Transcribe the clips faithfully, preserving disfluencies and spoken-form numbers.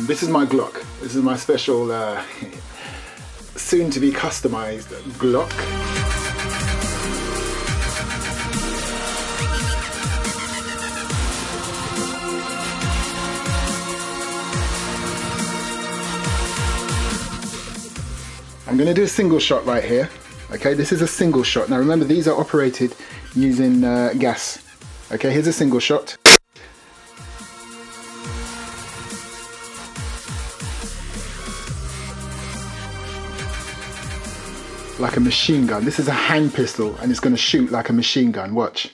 Um, this is my Glock. This is my special, uh, soon to be customized Glock. I'm going to do a single shot right here. Okay, this is a single shot. Now remember, these are operated using uh, gas. Okay, here's a single shot. Like a machine gun. This is a hand pistol and it's going to shoot like a machine gun. Watch.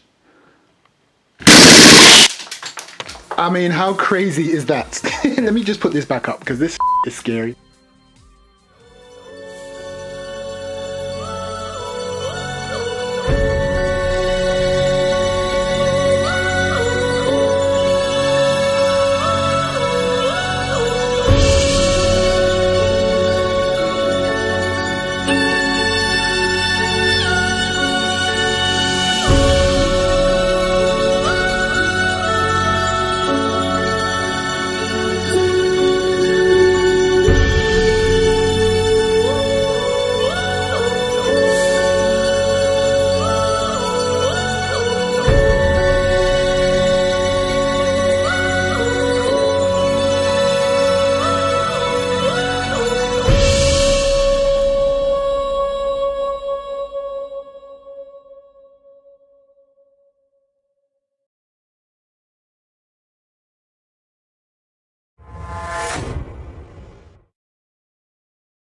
I mean, how crazy is that? Let me just put this back up because this is scary.